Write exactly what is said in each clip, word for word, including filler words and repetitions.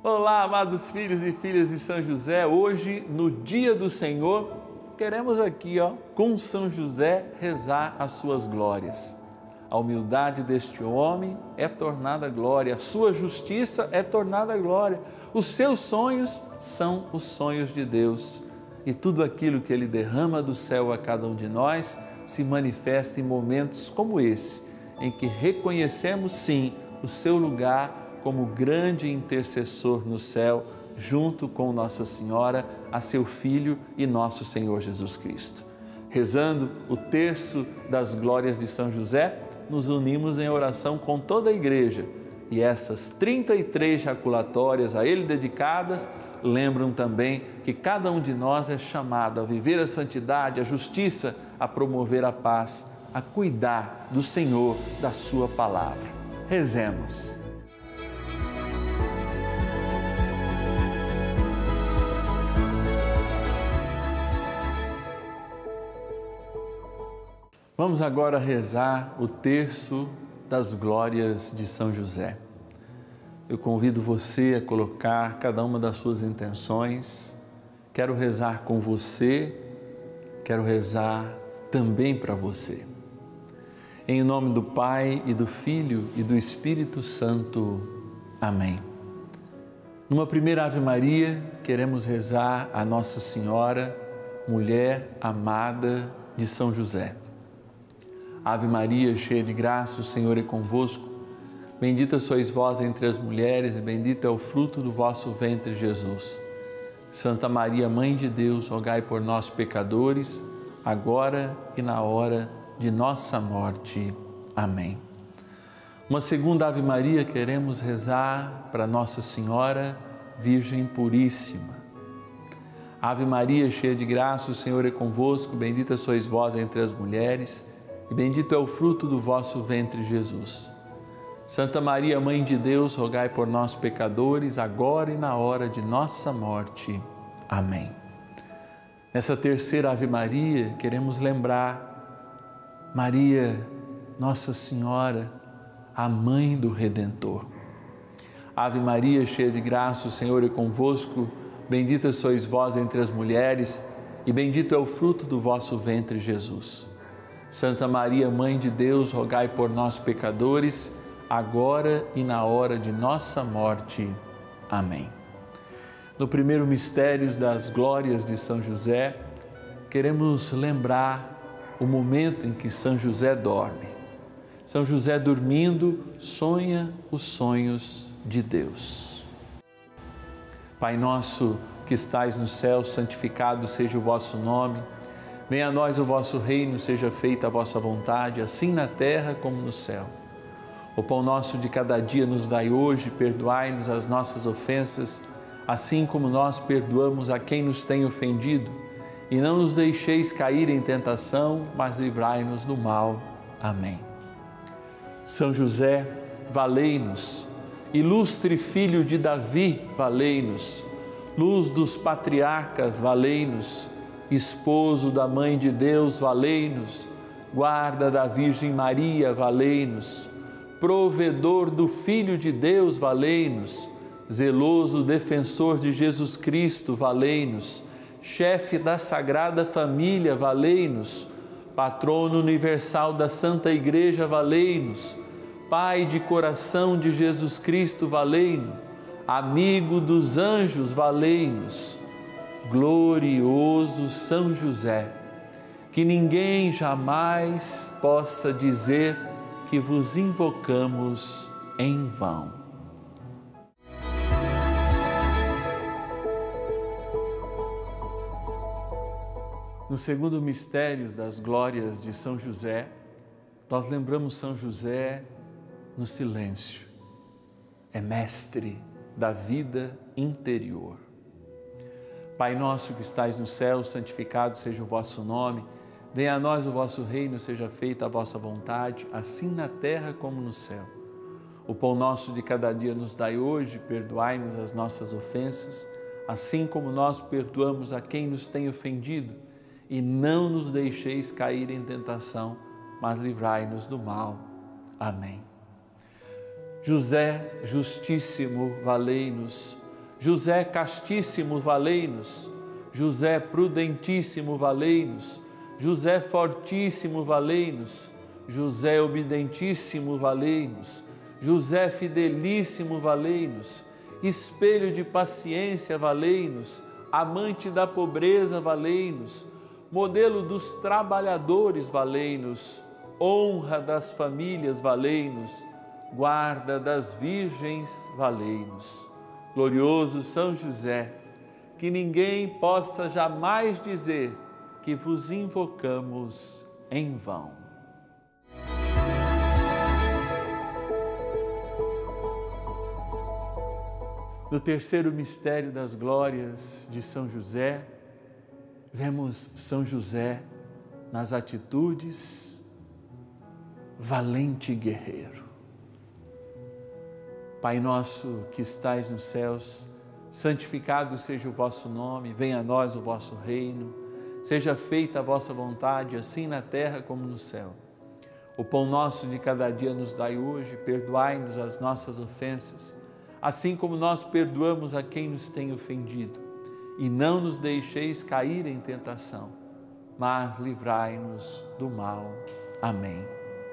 Olá, amados filhos e filhas de São José. Hoje, no dia do Senhor, queremos aqui, ó, com São José, rezar as suas glórias. A humildade deste homem é tornada glória, a sua justiça é tornada glória. Os seus sonhos são os sonhos de Deus. E tudo aquilo que Ele derrama do céu a cada um de nós se manifesta em momentos como esse, em que reconhecemos sim o seu lugar como grande intercessor no céu, junto com Nossa Senhora, a seu Filho e nosso Senhor Jesus Cristo. Rezando o terço das glórias de São José, nos unimos em oração com toda a Igreja. E essas trinta e três jaculatórias a Ele dedicadas lembram também que cada um de nós é chamado a viver a santidade, a justiça, a promover a paz, a cuidar do Senhor, da Sua palavra. Rezemos. Vamos agora rezar o terço das glórias de São José. Eu convido você a colocar cada uma das suas intenções. Quero rezar com você, quero rezar também para você. Em nome do Pai e do Filho e do Espírito Santo. Amém. Numa primeira Ave Maria, queremos rezar a Nossa Senhora, mulher amada de São José. Ave Maria, cheia de graça, o Senhor é convosco. Bendita sois vós entre as mulheres e bendito é o fruto do vosso ventre, Jesus. Santa Maria, Mãe de Deus, rogai por nós, pecadores, agora e na hora de nossa morte. Amém. Uma segunda Ave Maria queremos rezar para Nossa Senhora, Virgem Puríssima. Ave Maria, cheia de graça, o Senhor é convosco. Bendita sois vós entre as mulheres e bendito é o fruto do vosso ventre, Jesus. Santa Maria, Mãe de Deus, rogai por nós, pecadores, agora e na hora de nossa morte. Amém. Nessa terceira Ave Maria, queremos lembrar Maria, Nossa Senhora, a Mãe do Redentor. Ave Maria, cheia de graça, o Senhor é convosco. Bendita sois vós entre as mulheres e bendito é o fruto do vosso ventre, Jesus. Santa Maria, Mãe de Deus, rogai por nós, pecadores, agora e na hora de nossa morte. Amém. No primeiro mistério das glórias de São José, queremos lembrar o momento em que São José dorme. São José dormindo sonha os sonhos de Deus. Pai nosso que estais no céu, santificado seja o vosso nome. Venha a nós o vosso reino, seja feita a vossa vontade, assim na terra como no céu. O pão nosso de cada dia nos dai hoje, perdoai-nos as nossas ofensas, assim como nós perdoamos a quem nos tem ofendido. E não nos deixeis cair em tentação, mas livrai-nos do mal. Amém. São José, valei-nos. Ilustre filho de Davi, valei-nos. Luz dos patriarcas, valei-nos. Esposo da Mãe de Deus, valei-nos. Guarda da Virgem Maria, valei-nos. Provedor do Filho de Deus, valei-nos. Zeloso defensor de Jesus Cristo, valei-nos. Chefe da Sagrada Família, valei-nos. Patrono universal da Santa Igreja, valei-nos. Pai de coração de Jesus Cristo, valei-nos. Amigo dos anjos, valei-nos. Glorioso São José, que ninguém jamais possa dizer que vos invocamos em vão. No segundo mistério das glórias de São José, nós lembramos São José no silêncio. É mestre da vida interior. Pai nosso que estais no céu, santificado seja o vosso nome. Venha a nós o vosso reino, seja feita a vossa vontade, assim na terra como no céu. O pão nosso de cada dia nos dai hoje, perdoai-nos as nossas ofensas, assim como nós perdoamos a quem nos tem ofendido. E não nos deixeis cair em tentação, mas livrai-nos do mal. Amém. José, justíssimo, valei-nos. José castíssimo, valei-nos. José prudentíssimo, valei-nos. José fortíssimo, valei-nos. José obedientíssimo, valei-nos. José fidelíssimo, valei-nos. Espelho de paciência, valei-nos. Amante da pobreza, valei-nos. Modelo dos trabalhadores, valei-nos. Honra das famílias, valei-nos. Guarda das virgens, valei-nos. Glorioso São José, que ninguém possa jamais dizer que vos invocamos em vão. No terceiro mistério das glórias de São José, vemos São José nas atitudes valente guerreiro. Pai nosso que estais nos céus, santificado seja o vosso nome, venha a nós o vosso reino, seja feita a vossa vontade, assim na terra como no céu. O pão nosso de cada dia nos dai hoje, perdoai-nos as nossas ofensas, assim como nós perdoamos a quem nos tem ofendido. E não nos deixeis cair em tentação, mas livrai-nos do mal. Amém.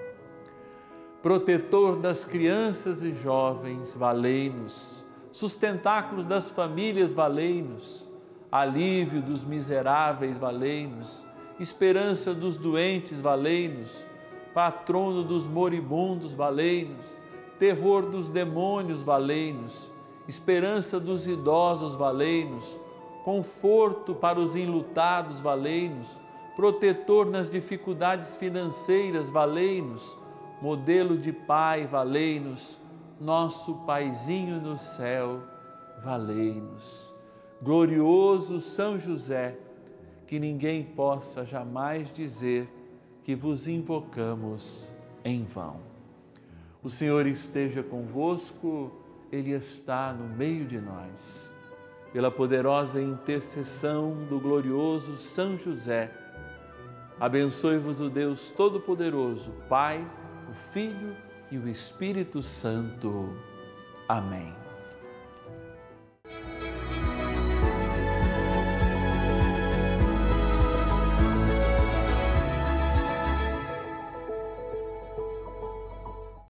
Protetor das crianças e jovens, valei-nos. Sustentáculos das famílias, valei-nos. Alívio dos miseráveis, valei-nos. Esperança dos doentes, valei-nos. Patrono dos moribundos, valei-nos. Terror dos demônios, valei-nos. Esperança dos idosos, valei-nos. Conforto para os enlutados, valei-nos. Protetor nas dificuldades financeiras, valei-nos. Modelo de Pai, valei-nos. Nosso Paizinho no céu, valei-nos. Glorioso São José, que ninguém possa jamais dizer que vos invocamos em vão. O Senhor esteja convosco, Ele está no meio de nós. Pela poderosa intercessão do glorioso São José, abençoe-vos o Deus Todo-Poderoso, Pai, o Filho e o Espírito Santo. Amém.